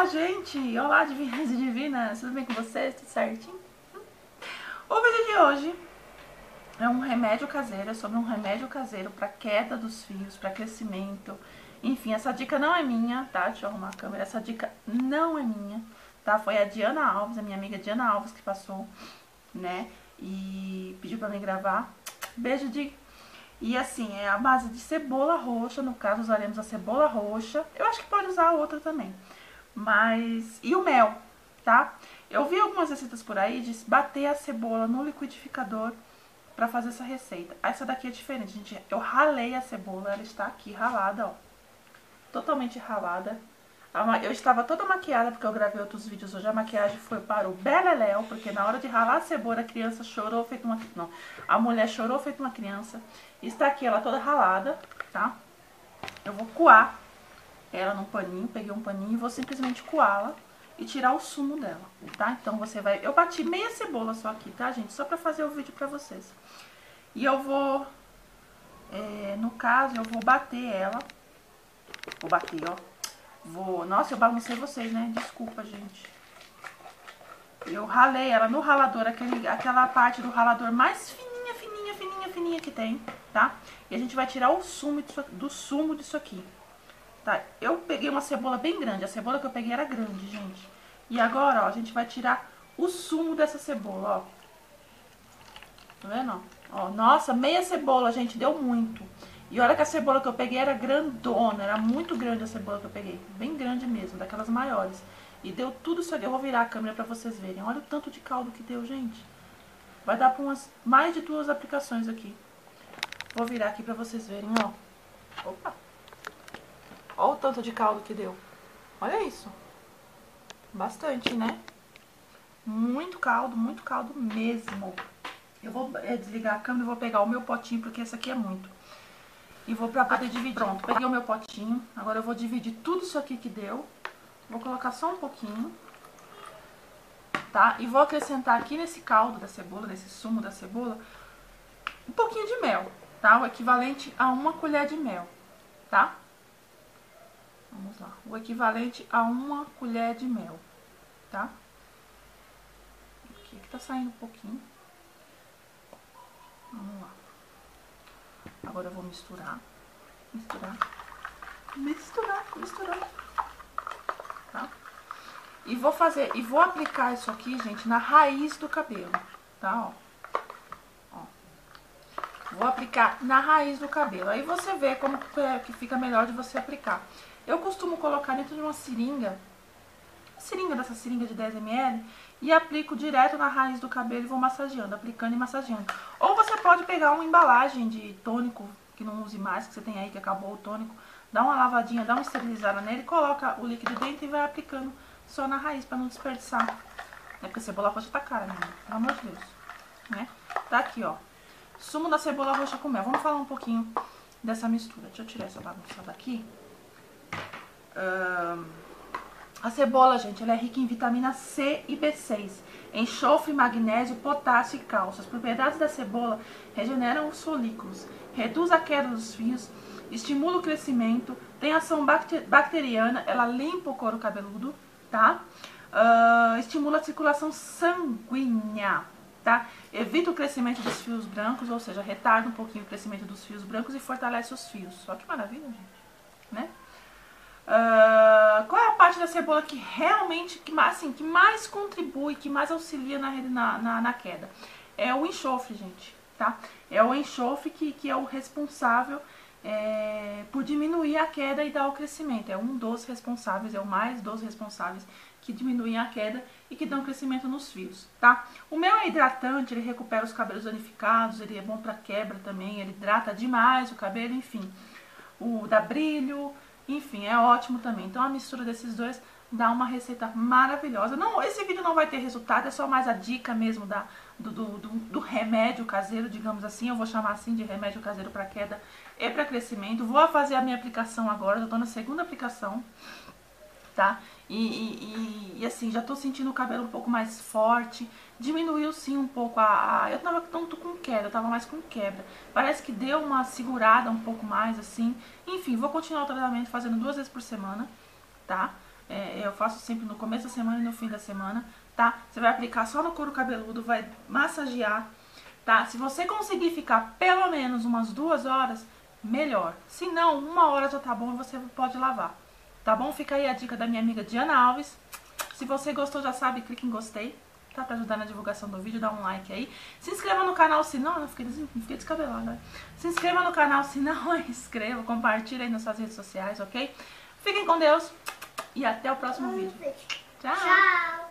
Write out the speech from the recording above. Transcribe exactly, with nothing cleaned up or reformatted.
Olá, gente! Olá, divinas e divinas! Tudo bem com vocês? Tudo certinho? O vídeo de hoje é um remédio caseiro, é sobre um remédio caseiro para queda dos fios, para crescimento. Enfim, essa dica não é minha, tá? Deixa eu arrumar a câmera. Essa dica não é minha, tá? Foi a Diana Alves, a minha amiga Diana Alves que passou, né? E pediu pra mim gravar. Beijo, Di! E assim, é a base de cebola roxa, no caso usaremos a cebola roxa. Eu acho que pode usar a outra também. Mas... e o mel, tá? Eu vi algumas receitas por aí de bater a cebola no liquidificador pra fazer essa receita. Essa daqui é diferente, gente. Eu ralei a cebola, ela está aqui ralada, ó. Totalmente ralada. Eu estava toda maquiada porque eu gravei outros vídeos hoje. A maquiagem foi para o beleléu, porque na hora de ralar a cebola a criança chorou feito uma... não, a mulher chorou feito uma criança. Está aqui ela toda ralada, tá? Eu vou coar ela num paninho, peguei um paninho e vou simplesmente coá-la e tirar o sumo dela, tá? Então você vai... eu bati meia cebola só aqui, tá, gente? Só pra fazer o vídeo pra vocês. E eu vou... É, no caso, eu vou bater ela. Vou bater, ó. Vou... nossa, eu baguncei vocês, né? Desculpa, gente. Eu ralei ela no ralador, aquele, aquela parte do ralador mais fininha, fininha, fininha, fininha que tem, tá? E a gente vai tirar o sumo disso, do sumo disso aqui. Tá, eu peguei uma cebola bem grande, a cebola que eu peguei era grande, gente. E agora, ó, a gente vai tirar o sumo dessa cebola, ó. Tá vendo, ó? Ó, nossa, meia cebola, gente, deu muito. E olha que a cebola que eu peguei era grandona, era muito grande a cebola que eu peguei. Bem grande mesmo, daquelas maiores. E deu tudo isso aqui, eu vou virar a câmera pra vocês verem. Olha o tanto de caldo que deu, gente. Vai dar pra umas, mais de duas aplicações aqui. Vou virar aqui pra vocês verem, ó. Opa! Olha o tanto de caldo que deu. Olha isso. Bastante, né? Muito caldo, muito caldo mesmo. Eu vou é, desligar a câmera e vou pegar o meu potinho, porque esse aqui é muito. E vou pra poder dividir. Pronto, peguei o meu potinho. Agora eu vou dividir tudo isso aqui que deu. Vou colocar só um pouquinho. Tá? E vou acrescentar aqui nesse caldo da cebola, nesse sumo da cebola, um pouquinho de mel, tá? O equivalente a uma colher de mel, tá? Vamos lá, o equivalente a uma colher de mel, tá? Aqui, aqui tá saindo um pouquinho. Vamos lá. Agora eu vou misturar, misturar, misturar, misturar, tá? E vou fazer, e vou aplicar isso aqui, gente, na raiz do cabelo, tá? Ó. Ó. Vou aplicar na raiz do cabelo. Aí você vê como que fica melhor de você aplicar. Eu costumo colocar dentro de uma seringa, seringa dessa seringa de dez mililitros, e aplico direto na raiz do cabelo e vou massageando, aplicando e massageando. Ou você pode pegar uma embalagem de tônico, que não use mais, que você tem aí, que acabou o tônico, dá uma lavadinha, dá uma esterilizada nele, coloca o líquido dentro e vai aplicando só na raiz, pra não desperdiçar. É porque a cebola roxa tá cara, né? Pelo amor de Deus. Né? Tá aqui, ó. Sumo da cebola roxa com mel. Vamos falar um pouquinho dessa mistura. Deixa eu tirar essa bagunça daqui. Uh, a cebola, gente, ela é rica em vitamina C e B seis, enxofre, magnésio, potássio e cálcio. As propriedades da cebola regeneram os folículos, reduz a queda dos fios, estimula o crescimento, tem ação bacteriana, ela limpa o couro cabeludo, tá? Uh, estimula a circulação sanguínea, tá? Evita o crescimento dos fios brancos, ou seja, retarda um pouquinho o crescimento dos fios brancos e fortalece os fios. Olha que maravilha, gente, né? Uh, qual é a parte da cebola que realmente, que mais, assim, que mais contribui, que mais auxilia na, na, na, na queda? É o enxofre, gente, tá? É o enxofre que, que é o responsável é, por diminuir a queda e dar o crescimento. É um dos responsáveis, é o mais dos responsáveis que diminuem a queda e que dão crescimento nos fios, tá? O mel é hidratante, ele recupera os cabelos danificados, ele é bom pra quebra também, ele hidrata demais o cabelo, enfim. O dá brilho... enfim, é ótimo também. Então a mistura desses dois dá uma receita maravilhosa. Não, esse vídeo não vai ter resultado, é só mais a dica mesmo da, do, do, do, do remédio caseiro, digamos assim. Eu vou chamar assim de remédio caseiro para queda e para crescimento. Vou fazer a minha aplicação agora, eu tô na segunda aplicação, tá? E, e, e, e assim, já tô sentindo o cabelo um pouco mais forte. Diminuiu sim um pouco a... a eu tava tanto com queda, eu tava mais com quebra. Parece que deu uma segurada um pouco mais, assim. Enfim, vou continuar o tratamento fazendo duas vezes por semana, tá? É, eu faço sempre no começo da semana e no fim da semana, tá? Você vai aplicar só no couro cabeludo, vai massagear, tá? Se você conseguir ficar pelo menos umas duas horas, melhor. Se não, uma hora já tá bom e você pode lavar, tá bom? Fica aí a dica da minha amiga Diana Alves. Se você gostou, já sabe, clique em gostei, tá? Pra ajudar na divulgação do vídeo, dá um like aí. Se inscreva no canal se não... Eu fiquei, des... fiquei descabelada, né? Se inscreva no canal se não é inscreva, compartilha aí nas suas redes sociais, ok? Fiquem com Deus e até o próximo vídeo. Tchau! Tchau!